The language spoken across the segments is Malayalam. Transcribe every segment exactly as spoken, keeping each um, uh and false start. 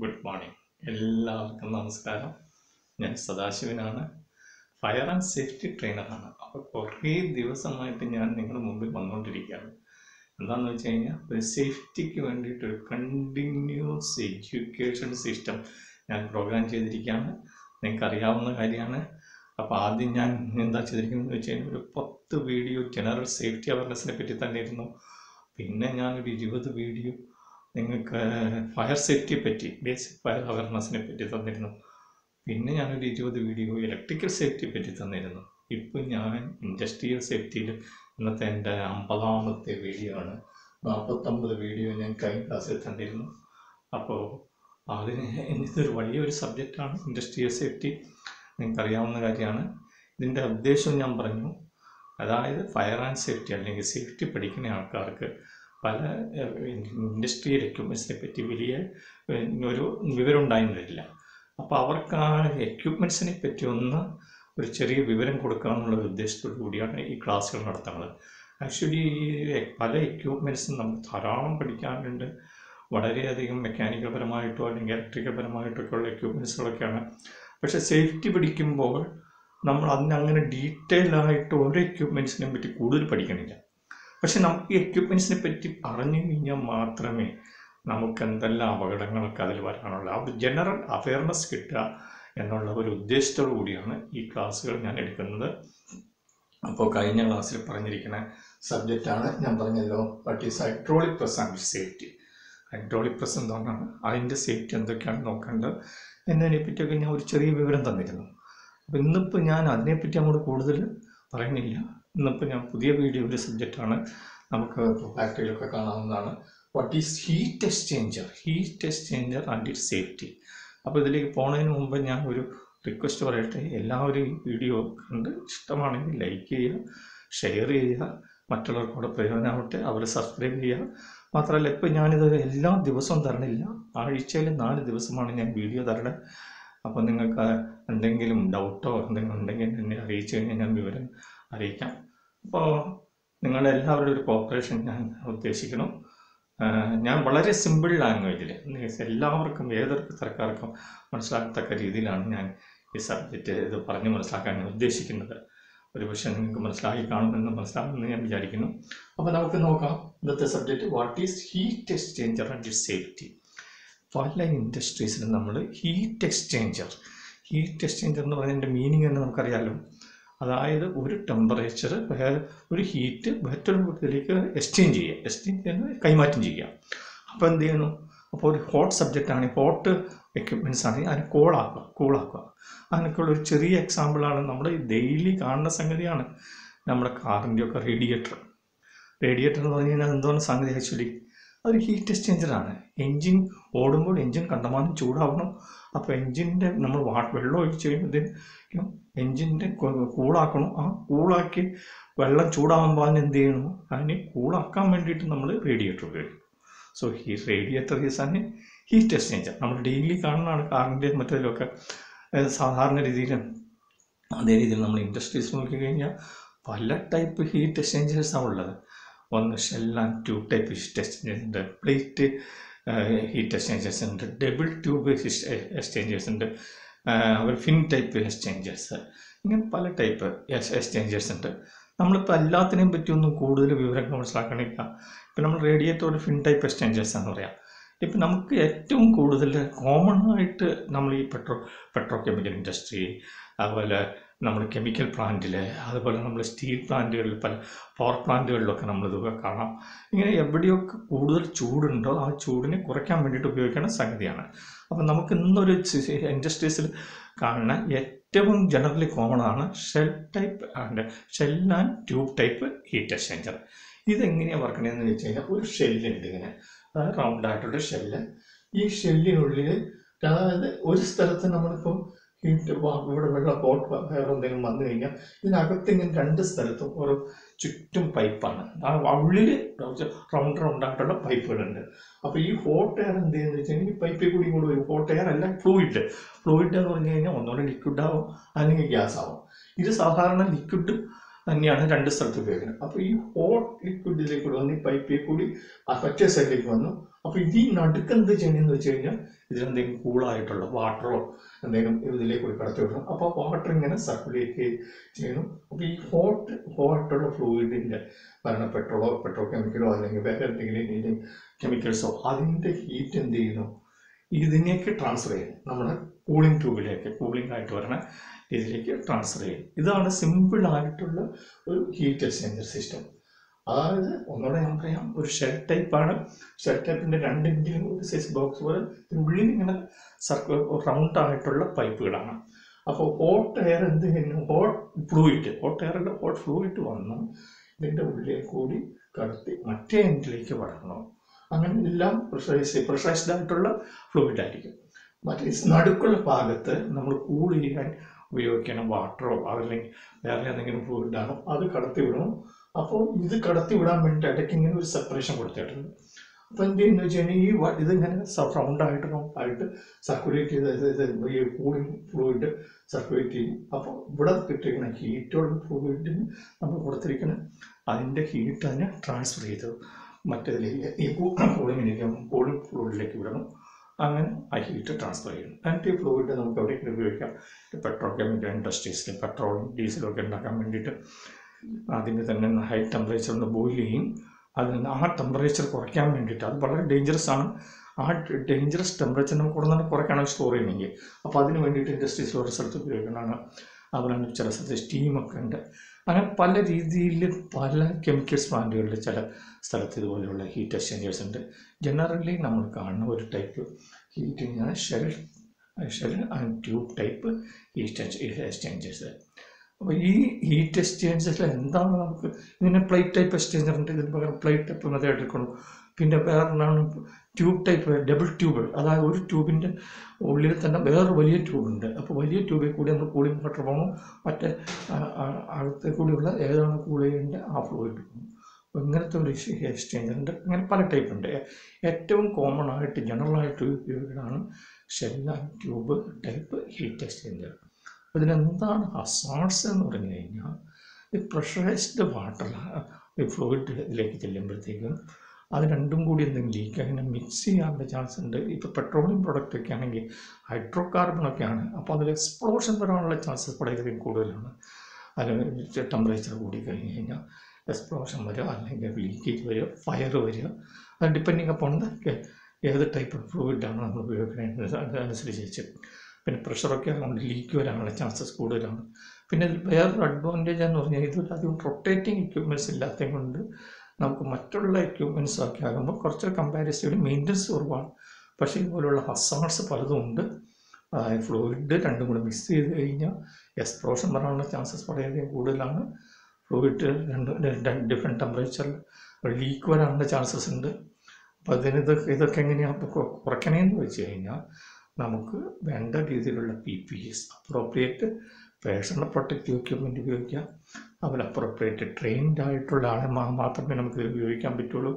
Good morning. എല്ലാവർക്കും നമസ്കാരം. ഞാൻ സദാശിവനാണ്, ഫയർ ആൻഡ് സേഫ്റ്റി ട്രെയിനറാണ്. അപ്പോൾ കുറേ ദിവസമായിട്ട് ഞാൻ നിങ്ങളുടെ മുമ്പിൽ വന്നുകൊണ്ടിരിക്കുകയാണ്. എന്താണെന്ന് വെച്ച് കഴിഞ്ഞാൽ, ഒരു സേഫ്റ്റിക്ക് വേണ്ടിയിട്ടൊരു കണ്ടിന്യൂസ് എഡ്യൂക്കേഷൻ സിസ്റ്റം ഞാൻ പ്രോഗ്രാം ചെയ്തിരിക്കുകയാണ്. നിങ്ങൾക്കറിയാവുന്ന കാര്യമാണ്. അപ്പോൾ ആദ്യം ഞാൻ എന്താ ചെയ്തിരിക്കുന്നതെന്ന് വെച്ച് കഴിഞ്ഞാൽ, ഒരു പത്ത് വീഡിയോ ജനറൽ സേഫ്റ്റി അവയർനെസ്സിനെ പറ്റി തന്നെയായിരുന്നു. പിന്നെ ഞാനൊരു ഇരുപത് വീഡിയോ നിങ്ങൾക്ക് ഫയർ സേഫ്റ്റിയെ പറ്റി, ബേസിക് ഫയർ അവയർനെസ്സിനെ പറ്റി തന്നിരുന്നു. പിന്നെ ഞാനൊരു ഇരുപത് വീഡിയോ ഇലക്ട്രിക്കൽ സേഫ്റ്റിയെ പറ്റി തന്നിരുന്നു. ഇപ്പം ഞാൻ ഇൻഡസ്ട്രിയൽ സേഫ്റ്റിയിൽ ഇന്നത്തെ എൻ്റെ അമ്പതാമത്തെ വീഡിയോ ആണ്. നാൽപ്പത്തൊമ്പത് വീഡിയോ ഞാൻ കഴിഞ്ഞ ക്ലാസ്സിൽ തന്നിരുന്നു. അപ്പോൾ അതിന് ഇതൊരു വലിയൊരു സബ്ജക്റ്റാണ് ഇൻഡസ്ട്രിയൽ സേഫ്റ്റി. നിങ്ങൾക്കറിയാവുന്ന കാര്യമാണ്. ഇതിൻ്റെ ഉദ്ദേശം ഞാൻ പറഞ്ഞു. അതായത് ഫയർ ആൻഡ് സേഫ്റ്റി അല്ലെങ്കിൽ സേഫ്റ്റി പഠിക്കുന്ന ആൾക്കാർക്ക് പല ഇൻഡസ്ട്രിയൽ എക്യുപ്മെൻറ്റ്സിനെ പറ്റി വലിയ ഒരു വിവരം ഉണ്ടായിരുന്നില്ല. അപ്പോൾ അവർക്ക് ആ എക്യുപ്മെൻറ്റ്സിനെ പറ്റി ഒന്ന് ഒരു ചെറിയ വിവരം കൊടുക്കുക എന്നുള്ള ഉദ്ദേശത്തോടു കൂടിയാണ് ഈ ക്ലാസ്സുകൾ നടത്തുന്നത്. ആക്ച്വലി പല എക്യുപ്മെൻറ്റ്സും നമുക്ക് ധാരാളം പഠിക്കാനുണ്ട്. വളരെയധികം മെക്കാനിക്കൽ പരമായിട്ടോ അല്ലെങ്കിൽ ഇലക്ട്രിക്കൽ പരമായിട്ടൊക്കെ ഉള്ള എക്യുപ്മെൻറ്റ്സുകളൊക്കെയാണ്. പക്ഷേ സേഫ്റ്റി പഠിക്കുമ്പോൾ നമ്മൾ അതിനങ്ങനെ ഡീറ്റെയിൽ ആയിട്ട് ഓരോ എക്യുപ്മെൻറ്റ്സിനെ പറ്റി കൂടുതൽ പഠിക്കണില്ല. പക്ഷെ നമുക്ക് ഈ എക്യുപ്മെൻറ്റ്സിനെ പറ്റി പറഞ്ഞു കഴിഞ്ഞാൽ മാത്രമേ നമുക്ക് എന്തെല്ലാം അപകടങ്ങളൊക്കെ അതിൽ വരാനുള്ള ആ ഒരു ജനറൽ അവയർനെസ് കിട്ടുക എന്നുള്ള ഒരു ഉദ്ദേശത്തോടു കൂടിയാണ് ഈ ക്ലാസ്സുകൾ ഞാൻ എടുക്കുന്നത്. അപ്പോൾ കഴിഞ്ഞ ക്ലാസ്സിൽ പറഞ്ഞിരിക്കുന്ന സബ്ജക്റ്റാണ് ഞാൻ പറഞ്ഞല്ലോ, what is hydraulic press and safety. Hydraulic press എന്താണ്, അതിൻ്റെ സേഫ്റ്റി എന്തൊക്കെയാണ് നോക്കേണ്ടത് എന്നതിനെ പറ്റിയൊക്കെ ഞാൻ ഒരു ചെറിയ വിവരം തന്നിരുന്നു. അപ്പോൾ ഇന്നിപ്പോൾ ഞാൻ അതിനെപ്പറ്റി അങ്ങോട്ട് കൂടുതൽ പറയുന്നില്ല. ഇന്നിപ്പോൾ ഞാൻ പുതിയ വീഡിയോ ഒരു സബ്ജക്റ്റാണ്, നമുക്ക് ഫാക്ടറിയിലൊക്കെ കാണാവുന്നതാണ്. What is heat exchanger, heat exchanger and its safety. അപ്പോൾ ഇതിലേക്ക് പോകുന്നതിന് മുമ്പ് ഞാൻ ഒരു റിക്വസ്റ്റ് പറയട്ടെ. എല്ലാവരും ഈ വീഡിയോ കണ്ട് ഇഷ്ടമാണെങ്കിൽ ലൈക്ക് ചെയ്യുക, ഷെയർ ചെയ്യുക, മറ്റുള്ളവർക്കൂടെ പ്രയോജനമാവട്ടെ, അവർ സബ്സ്ക്രൈബ് ചെയ്യുക. മാത്രമല്ല, ഇപ്പോൾ ഞാനിത് എല്ലാ ദിവസവും തരണില്ല, ആഴ്ചയിൽ നാല് ദിവസമാണ് ഞാൻ വീഡിയോ തരണത്. അപ്പോൾ നിങ്ങൾക്ക് എന്തെങ്കിലും ഡൗട്ടോ എന്തെങ്കിലും ഉണ്ടെങ്കിൽ എന്നെ അറിയിച്ചു കഴിഞ്ഞാൽ ഞാൻ വിവരം അറിയിക്കാം. അപ്പോൾ നിങ്ങളുടെ എല്ലാവരുടെ ഒരു കോപ്പറേഷൻ ഞാൻ ഉദ്ദേശിക്കണം. ഞാൻ വളരെ സിമ്പിൾ ലാംഗ്വേജിൽ എല്ലാവർക്കും ഏതൊരു തരക്കാർക്കും മനസ്സിലാക്കത്തക്ക രീതിയിലാണ് ഞാൻ ഈ സബ്ജക്റ്റ് ഇത് പറഞ്ഞ് മനസ്സിലാക്കാൻ ഉദ്ദേശിക്കുന്നത്. ഒരു പക്ഷേ നിങ്ങൾക്ക് മനസ്സിലാക്കി കാണുമെന്ന് മനസ്സിലാക്കുമെന്ന് ഞാൻ വിചാരിക്കുന്നു. അപ്പോൾ നമുക്ക് നോക്കാം ഇന്നത്തെ സബ്ജക്റ്റ്, what is heat exchanger and its safety. പല ഇൻഡസ്ട്രീസിലും നമ്മൾ ഹീറ്റ് എക്സ്ചേഞ്ചർ ഹീറ്റ് എക്സ്ചേഞ്ചർ എന്ന് പറയുന്നതിൻ്റെ മീനിങ് തന്നെ നമുക്കറിയാമല്ലോ. അതായത് ഒരു ടെമ്പറേച്ചർ ഒരു ഹീറ്റ് മറ്റൊരു ഇതിലേക്ക് എക്സ്ചേഞ്ച് ചെയ്യുക, എക്സ്ചേഞ്ച് ചെയ്യുന്നത് കൈമാറ്റം ചെയ്യുക. അപ്പോൾ എന്ത് ചെയ്യണം, അപ്പോൾ ഒരു ഹോട്ട് സബ്ജക്റ്റാണ്, ഹോട്ട് എക്യുപ്മെൻറ്റ്സ് ആണെങ്കിൽ അതിന് കോളാക്കുക കൂളാക്കുക. അതിനൊക്കെയുള്ള ഒരു ചെറിയ എക്സാമ്പിളാണ് നമ്മൾ ഡെയിലി കാണുന്ന സംഗതിയാണ് നമ്മുടെ കാറിൻ്റെയൊക്കെ റേഡിയേറ്റർ. റേഡിയേറ്റർ എന്ന് പറഞ്ഞു കഴിഞ്ഞാൽ എന്താണ് സംഗതി, ആക്ച്വലി അതൊരു ഹീറ്റ് എക്സ്ചേഞ്ചറാണ്. എൻജിൻ ഓടുമ്പോൾ എൻജിൻ കണ്ടമാനം ചൂടാവണം. അപ്പോൾ എൻജിൻ്റെ നമ്മൾ വാ വെള്ളം ഒഴിച്ച് കഴിയുമ്പോഴത്തേക്കും എൻജിൻ്റെ കൂളാക്കണം. ആ കൂളാക്കി വെള്ളം ചൂടാകുമ്പോൾ അതിന് എന്ത് ചെയ്യണം, അതിന് കൂളാക്കാൻ വേണ്ടിയിട്ട് നമ്മൾ റേഡിയേറ്റർ ഉപയോഗിക്കും. സോ ഈ radiator is an heat exchanger. നമ്മൾ ഡെയിലി കാണുന്നതാണ് കാറിൻ്റെ മറ്റേതിലൊക്കെ സാധാരണ രീതിയിൽ. അതേ രീതിയിൽ നമ്മൾ ഇൻഡസ്ട്രീസ് നോക്കി കഴിഞ്ഞാൽ പല ടൈപ്പ് ഹീറ്റ് എക്സ്ചേഞ്ചേഴ്സാണ് ഉള്ളത്. ഒന്ന് shell and tube type heat exchangers ഉണ്ട്, പ്ലേറ്റ് ഹീറ്റ് എക്സ്ചേഞ്ചേഴ്സ് ഉണ്ട്, ഡബിൾ ട്യൂബ് എക്സ്ചേഞ്ചേഴ്സ് ഉണ്ട്, ഒരു ഫിൻ ടൈപ്പ് എക്സ്ചേഞ്ചേഴ്സ്, ഇങ്ങനെ പല ടൈപ്പ് എക്സ്ചേഞ്ചേഴ്സ് ഉണ്ട്. നമ്മളിപ്പോൾ എല്ലാത്തിനെയും പറ്റിയൊന്നും കൂടുതൽ വിവരങ്ങൾ മനസ്സിലാക്കണില്ല. ഇപ്പം നമ്മൾ റേഡിയേറ്റർ ഒരു ഫിൻ ടൈപ്പ് എക്സ്ചേഞ്ചേഴ്സ് എന്ന് പറയാം. ഇപ്പം നമുക്ക് ഏറ്റവും കൂടുതൽ കോമൺ ആയിട്ട് നമ്മൾ ഈ പെട്രോ പെട്രോ കെമിക്കൽ ഇൻഡസ്ട്രി, അതുപോലെ നമ്മൾ കെമിക്കൽ പ്ലാന്റിൽ, അതുപോലെ നമ്മൾ സ്റ്റീൽ പ്ലാന്റുകളിൽ, പല പവർ പ്ലാന്റുകളിലൊക്കെ നമ്മളിതൊക്കെ കാണാം. ഇങ്ങനെ എവിടെയൊക്കെ കൂടുതൽ ചൂടുണ്ടോ ആ ചൂടിനെ കുറയ്ക്കാൻ വേണ്ടിയിട്ട് ഉപയോഗിക്കുന്ന സംഗതിയാണ്. അപ്പം നമുക്ക് ഇന്നൊരു ഇൻഡസ്ട്രീസിൽ കാണുന്ന ഏറ്റവും ജനറലി കോമൺ ആണ് shell type and shell and tube type heat exchanger. ഇതെങ്ങനെയാണ് വർക്ക് ചെയ്യുന്നതെന്ന് വെച്ച് കഴിഞ്ഞാൽ, ഒരു ഷെല്ലുണ്ട് ഇങ്ങനെ, അതായത് റൗണ്ട് ആയിട്ടുള്ള ഷെല്ല്. ഈ ഷെല്ലിനുള്ളിൽ, അതായത് ഒരു സ്ഥലത്ത് നമ്മളിപ്പോൾ ഹീറ്റ് ഇവിടെ വെള്ളം ഹോട്ട് വേറെ എന്തെങ്കിലും വന്നു കഴിഞ്ഞാൽ ഇതിനകത്ത് ഇങ്ങനെ രണ്ട് സ്ഥലത്തും ഒരു ചുറ്റും പൈപ്പാണ്. ആ ഉള്ളിൽ റൗണ്ട് റൗണ്ടായിട്ടുള്ള പൈപ്പുകളുണ്ട്. അപ്പോൾ ഈ ഹോട്ട് എയർ എന്ത് ചെയ്യുന്നത് വെച്ച് കഴിഞ്ഞാൽ ഈ പൈപ്പിൽ കൂടി കൂടി വരും. ഹോട്ട് എയർ അല്ല, ഫ്ലൂയിഡ്. ഫ്ലൂയിഡ് എന്ന് പറഞ്ഞു കഴിഞ്ഞാൽ ഒന്നുകൂടെ ലിക്വിഡ് ആവും അല്ലെങ്കിൽ ഗ്യാസ് ആവും. ഇത് സാധാരണ ലിക്വിഡ് തന്നെയാണ് രണ്ട് സ്ഥലത്ത് ഉപയോഗിക്കുന്നത്. അപ്പോൾ ഈ ഹോട്ട് ലിക്വിഡ് ഇതിലേക്ക് കൂടി വന്ന് ഈ പൈപ്പിൽ കൂടി ആ മറ്റേ സൈഡിലേക്ക് വന്നു. അപ്പോൾ ഇത് ഈ നടുക്ക് എന്ത് ചെയ്യണമെന്ന് വെച്ച് കഴിഞ്ഞാൽ ഇതിലെന്തെങ്കിലും കൂളായിട്ടുള്ള വാട്ടറോ എന്തെങ്കിലും ഇതിലേക്ക് കൂടി കടത്തി വിടണം. അപ്പോൾ വാട്ടർ ഇങ്ങനെ സർക്കുലേറ്റ് ചെയ്യണം. അപ്പോൾ ഈ ഹോട്ട് ഹോട്ടുള്ള ഫ്ലൂയിഡിൻ്റെ പറഞ്ഞ പെട്രോളോ പെട്രോ കെമിക്കലോ അല്ലെങ്കിൽ വേറെ എന്തെങ്കിലും കെമിക്കൽസോ അതിൻ്റെ ഹീറ്റ് എന്ത് ചെയ്യുന്നു, ഇതിനേക്ക് ട്രാൻസ്ഫർ ചെയ്യും. നമ്മുടെ കൂളിംഗ് ട്യൂബിലേക്ക് കൂളിംഗ് ആയിട്ട് വരണ ഇതിലേക്ക് ട്രാൻസ്ഫർ ചെയ്യും. ഇതാണ് സിമ്പിളായിട്ടുള്ള ഒരു ഹീറ്റ് എക്സ്ചേഞ്ചർ സിസ്റ്റം. അതായത് ഒന്നുകൂടെ ഞാൻ പറയാം, ഒരു ഷെൽ ടൈപ്പാണ്. ഷെൽ ടൈപ്പിൻ്റെ രണ്ടെങ്കിലും ഒരു സൈസ് ബോക്സ് പോലെ ഉള്ളിൽ ഇങ്ങനെ സർക്കിൾ റൗണ്ട് ആയിട്ടുള്ള പൈപ്പുകളാണ്. അപ്പോൾ ഹോട്ട് എയർ എന്ത് ചെയ്യുന്നു, ഹോട്ട് ഫ്ലൂയിഡ് ഹോട്ട് എയറിൻ്റെ ഹോട്ട് ഫ്ലൂയിഡ് വന്ന് ഇതിൻ്റെ ഉള്ളിൽ കൂടി കടത്തി മറ്റേ എൻഡിലേക്ക് വളരണം. അങ്ങനെ എല്ലാം പ്രഷറൈസ് പ്രഷറൈസ്ഡ് ആയിട്ടുള്ള ഫ്ലൂയിഡ് ആയിരിക്കും. മറ്റേ നടുക്കുള്ള ഭാഗത്ത് നമ്മൾ കൂൾ ചെയ്യാൻ ഉപയോഗിക്കണം വാട്ടറോ അല്ലെങ്കിൽ വേറെ ഏതെങ്കിലും ഫ്ലൂയിഡാണോ അത് കടത്തി വിടണം. അപ്പോൾ ഇത് കടത്തി വിടാൻ വേണ്ടി ഇടയ്ക്ക് ഇങ്ങനെ ഒരു സെപ്പറേഷൻ കൊടുത്തിട്ടുണ്ട്. അപ്പോൾ എന്ത് ചെയ്യുന്നത് വെച്ച് കഴിഞ്ഞാൽ ഈ ഇതിങ്ങനെ റൗണ്ട് ആയിട്ട് റൗണ്ട് ആയിട്ട് സർക്കുലേറ്റ് ചെയ്ത് ഈ കൂളിംഗ് ഫ്ലൂയിഡ് സർക്കുലേറ്റ് ചെയ്യും. അപ്പോൾ ഇവിടെ കിട്ടിയിരിക്കുന്ന ഹീറ്റുള്ള ഫ്ലൂയിഡിന് നമ്മൾ കൊടുത്തിരിക്കുന്ന അതിൻ്റെ ഹീറ്റ് അതിനെ ട്രാൻസ്ഫർ ചെയ്ത് മറ്റേതിലേക്ക് ഈ കൂളിങ്ങിലേക്ക് കൂളിംഗ് ഫ്ലൂയിഡിലേക്ക് വിടണം. അങ്ങനെ ആ ഹീറ്റ് ട്രാൻസ്ഫർ ചെയ്യണം. എന്നിട്ട് ഈ ഫ്ലൂയിഡ് നമുക്ക് എവിടെയെങ്കിലും ഉപയോഗിക്കാം. പെട്രോ കെമിക്കൽ ഇൻഡസ്ട്രീസിൽ പെട്രോളും ഡീസലും ഒക്കെ ഉണ്ടാക്കാൻ വേണ്ടിയിട്ട് അതിന് തന്നെ ഹൈ ടെമ്പറേച്ചറിൽ ബോയിൽ ചെയ്യും. അതിന് ആ ടെമ്പറേച്ചർ കുറയ്ക്കാൻ വേണ്ടിയിട്ട് അത് വളരെ ഡേഞ്ചറസ് ആണ്. ആ ഡേഞ്ചറസ് ടെമ്പറേച്ചർ നമുക്ക് ഉടനെ തന്നെ കുറയ്ക്കണം സ്റ്റോർ ചെയ്യണമെങ്കിൽ. അപ്പോൾ അതിന് വേണ്ടിയിട്ട് ഇൻഡസ്ട്രീസിൽ ഒരു സ്ഥലത്ത് ഉപയോഗിക്കുന്നതാണ്. അതുപോലെ ചില സ്ഥലത്ത് സ്റ്റീമൊക്കെ ഉണ്ട്. അങ്ങനെ പല രീതിയിൽ പല കെമിക്കൽസ് പ്ലാന്റുകളിൽ ചില സ്ഥലത്ത് ഇതുപോലെയുള്ള ഹീറ്റ് എക്സ്ചേഞ്ചേഴ്സ് ഉണ്ട്. ജനറലി നമ്മൾ കാണുന്ന ഒരു ടൈപ്പ് ഹീറ്റിംഗാണ് shell shell and tube type heat exchangers. അപ്പോൾ ഈ ഹീറ്റ് എക്സ്ചേഞ്ചേഴ്സിൽ എന്താണ് നമുക്ക് ഇതിനെ പ്ലേറ്റ് ടൈപ്പ് എക്സ്ചേഞ്ചർ ഉണ്ട്. ഇതിന് പകരം പ്ലേറ്റ് ടൈപ്പ് മെത്തേഡ് എടുക്കണം. പിന്നെ വേറൊന്നാണ് ട്യൂബ് ടൈപ്പ് ഡബിൾ ട്യൂബ്. അതായത് ഒരു ട്യൂബിൻ്റെ ഉള്ളിൽ തന്നെ വേറൊരു വലിയ ട്യൂബുണ്ട്. അപ്പോൾ വലിയ ട്യൂബിൽ കൂടി നമ്മൾ കൂളിംഗ് വാട്ടർ പോകണം. മറ്റേ അകത്തെ കൂടിയുള്ള ഏതാണ് കൂൾ ചെയ്യേണ്ട ആ ഫ്ലൂയിഡ് പോകും. അപ്പോൾ ഇങ്ങനത്തെ ഒരു എക്സ്ചേഞ്ചർ ഉണ്ട്. അങ്ങനെ പല ടൈപ്പ് ഉണ്ട്. ഏറ്റവും കോമൺ ആയിട്ട് ജനറലായിട്ട് ഉപയോഗിക്കുന്നതാണ് shell and tube type heat exchanger. അപ്പോൾ ഇതിലെന്താണ് ഹസാർഡ്സ് എന്ന് പറഞ്ഞു കഴിഞ്ഞാൽ ഈ പ്രഷറൈസ്ഡ് വാട്ടർ ഈ ഫ്ലൂയിഡ് ഇതിലേക്ക് ചെല്ലുമ്പോഴത്തേക്കും അത് രണ്ടും കൂടി എന്തെങ്കിലും ലീക്ക് അങ്ങനെ മിക്സ് ചെയ്യാനുള്ള ചാൻസ് ഉണ്ട്. ഇപ്പോൾ പെട്രോളിയം പ്രോഡക്റ്റ് ഒക്കെ ആണെങ്കിൽ ഹൈഡ്രോ കാർബണൊക്കെയാണ്. അപ്പോൾ അതിൽ എക്സ്പ്ലോഷൻ വരാനുള്ള ചാൻസസ് വളരെയധികം കൂടുതലാണ്. അതിൽ ടെമ്പറേച്ചർ കൂടി കഴിഞ്ഞ് കഴിഞ്ഞാൽ എക്സ്പ്ലോഷൻ വരിക, അല്ലെങ്കിൽ ലീക്കേജ് വരിക, ഫയർ വരിക. അത് ഡിപ്പെൻഡിങ് അപ്പോൾ ഏത് ടൈപ്പ് ഫ്ലൂയിഡാണ് നമ്മൾ ഉപയോഗിക്കുന്നത് അതനുസരിച്ച്. പിന്നെ പ്രഷറൊക്കെ ആകുമ്പോൾ ലീക്ക് വരാനുള്ള ചാൻസസ് കൂടുതലാണ്. പിന്നെ വേറൊരു അഡ്വാൻറ്റേജ് എന്ന് പറഞ്ഞാൽ ഇത് അധികം റൊട്ടേറ്റിംഗ് എക്യുപ്മെൻറ്റ്സ് ഇല്ലാത്തത് കൊണ്ട് നമുക്ക് മറ്റുള്ള എക്യുപ്മെൻറ്റ്സ് ഒക്കെ ആകുമ്പോൾ കുറച്ച് കമ്പാരിറ്റീവ്ലി മെയിൻ്റനൻസ് കുറവാണ്. പക്ഷേ ഇതുപോലുള്ള ഹസാർഡ്സ് പലതും ഉണ്ട്. അതായത് ഫ്ലൂയിഡ് രണ്ടും കൂടെ മിക്സ് ചെയ്ത് കഴിഞ്ഞാൽ എക്സ്പ്ലോഷൻ വരാനുള്ള ചാൻസസ് വളരെയധികം കൂടുതലാണ്. ഫ്ലൂയിഡ് രണ്ട് ഡിഫറെൻറ്റ് ടെമ്പറേച്ചറിൽ ലീക്ക് വരാനുള്ള ചാൻസസ് ഉണ്ട്. അപ്പോൾ അതിനിത് ഇതൊക്കെ എങ്ങനെയാണ് കുറയ്ക്കണേന്ന് വെച്ച് കഴിഞ്ഞാൽ നമുക്ക് വേണ്ട രീതിയിലുള്ള P P S appropriate personal protective equipment ഉപയോഗിക്കാം. അതുപോലെ അപ്രോപ്രിയേറ്റ് ട്രെയിൻഡ് ആയിട്ടുള്ള ആളെ മാത്രമേ നമുക്ക് ഉപയോഗിക്കാൻ പറ്റുള്ളൂ.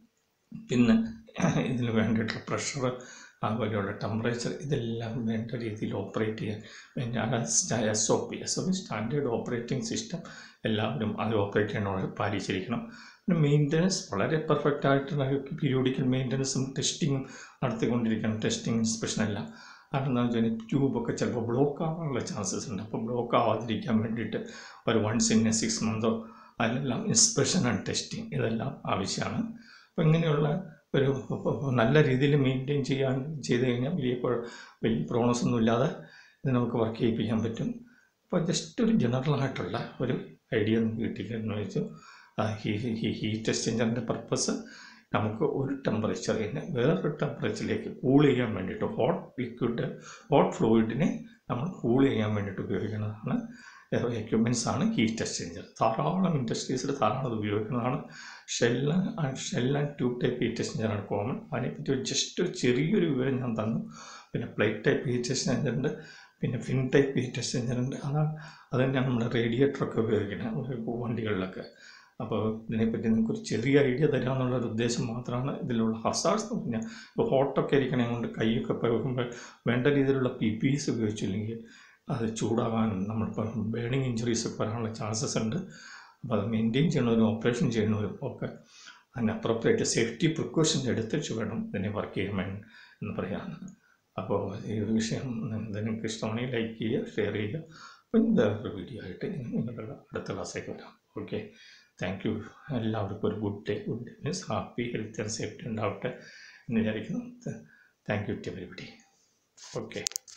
പിന്നെ ഇതിന് വേണ്ടിയിട്ടുള്ള പ്രഷർ അതുപോലെയുള്ള ടെമ്പറേച്ചർ ഇതെല്ലാം വേണ്ട രീതിയിൽ ഓപ്പറേറ്റ് ചെയ്യാൻ S O P S O P standard operating system എല്ലാവരും അത് ഓപ്പറേറ്റ് ചെയ്യണമെന്ന് പാലിച്ചിരിക്കണം. പിന്നെ മെയിൻ്റനൻസ് വളരെ പെർഫെക്റ്റ് ആയിട്ടുള്ള പീരിയോഡിക്കൽ മെയിൻ്റനൻസും ടെസ്റ്റിങ്ങും നടത്തിക്കൊണ്ടിരിക്കണം. ടെസ്റ്റിങ് ഇൻസ്പെക്ഷൻ എല്ലാം. കാരണം എന്താണെന്ന് വെച്ചാൽ ട്യൂബൊക്കെ ചിലപ്പോൾ ബ്ലോക്ക് ആവാനുള്ള ചാൻസസ് ഉണ്ട്. അപ്പോൾ ബ്ലോക്ക് ആവാതിരിക്കാൻ വേണ്ടിയിട്ട് ഒരു വൺസ് ഇൻ എ സിക്സ് മന്തോ അതിലെല്ലാം ഇൻസ്പെക്ഷൻ ആൻഡ് ടെസ്റ്റിങ് ഇതെല്ലാം ആവശ്യമാണ്. അപ്പോൾ ഇങ്ങനെയുള്ള ഒരു നല്ല രീതിയിൽ മെയിൻറ്റെയിൻ ചെയ്യാൻ ചെയ്ത് കഴിഞ്ഞാൽ വലിയ വലിയ പ്രോബ്ലംസ് ഒന്നും ഇല്ലാതെ ഇത് നമുക്ക് വർക്ക് ചെയ്യിപ്പിക്കാൻ പറ്റും. അപ്പോൾ ജസ്റ്റ് ഒരു ജനറലായിട്ടുള്ള ഒരു ഐഡിയ നമുക്ക് കിട്ടിയെന്ന് വെച്ചു. ഹീ ഹീറ്റ് എക്സ്ചേഞ്ചറിൻ്റെ പർപ്പസ് നമുക്ക് ഒരു ടെമ്പറേച്ചറിനെ വേറൊരു ടെമ്പറേച്ചറിലേക്ക് കൂൾ ചെയ്യാൻ വേണ്ടിയിട്ട് ഹോട്ട് ലിക്വിഡ് ഹോട്ട് ഫ്ലൂയിഡിനെ നമ്മൾ കൂൾ ചെയ്യാൻ വേണ്ടിയിട്ട് ഉപയോഗിക്കുന്നതാണ് എക്യുപ്മെൻറ്റ്സ് ആണ് ഹീറ്റ് എക്സ്ചേഞ്ചർ. ധാരാളം ഇൻഡസ്ട്രീസിൽ ധാരാളം ഉപയോഗിക്കുന്നതാണ്. Shell and shell and tube type heat എക്സ്ചേഞ്ചറാണ് കോമൺ. അതിനെപ്പറ്റി ഒരു ജസ്റ്റ് ഒരു ചെറിയൊരു വിവരം ഞാൻ തന്നു. പിന്നെ പ്ലേറ്റ് ടൈപ്പ് ഹീറ്റ് എക്സ്ചേഞ്ചറുണ്ട്, പിന്നെ ഫിൻ ടൈപ്പ് ഹീറ്റ് എക്സ്ചേഞ്ചറുണ്ട്. അതാണ് അത് തന്നെയാണ് നമ്മുടെ റേഡിയേറ്ററൊക്കെ ഉപയോഗിക്കുന്നത് വണ്ടികളിലൊക്കെ. അപ്പോൾ ഇതിനെപ്പറ്റി നിങ്ങൾക്കൊരു ചെറിയ ഐഡിയ തരാമെന്നുള്ളൊരു ഉദ്ദേശം മാത്രമാണ്. ഇതിലുള്ള ഹസാർഡ്സ് എന്ന് പറഞ്ഞാൽ ഇപ്പോൾ ഹോട്ടൊക്കെ ഇരിക്കണേ കൊണ്ട് കൈയൊക്കെ പോകുമ്പോൾ വേണ്ട രീതിയിലുള്ള പി പി എസ് ഉപയോഗിച്ചില്ലെങ്കിൽ അത് ചൂടാകാനും നമ്മളിപ്പോൾ ബേണിങ് ഇഞ്ചുറീസ് ഒക്കെ വരാനുള്ള ചാൻസസ് ഉണ്ട്. അപ്പോൾ അത് മെയിൻറ്റെയിൻ ചെയ്യണവരും ഓപ്പറേഷൻ ചെയ്യണവരും ഒക്കെ അതിന് അപ്രോപ്രിയേറ്റ് സേഫ്റ്റി പ്രിക്കോഷൻസ് എടുത്തിട്ട് വേണം ഇതിനെ വർക്ക് ചെയ്യാൻ വേണ്ടി എന്ന് പറയാൻ. അപ്പോൾ ഈ വിഷയം നിങ്ങൾക്ക് ഇഷ്ടമാണെങ്കിൽ ലൈക്ക് ചെയ്യുക, ഷെയർ ചെയ്യുക. അപ്പം വേറൊരു വീഡിയോ ആയിട്ട് നിങ്ങളുടെ അടുത്ത ക്ലാസ്സിലേക്ക് വരാം. Okay, thank you. എല്ലാവർക്കും ഒരു good day. Good day means happy, health and safety ഉണ്ടാവട്ടെ എന്ന് വിചാരിക്കുന്നു. Thank you to everybody. Okay.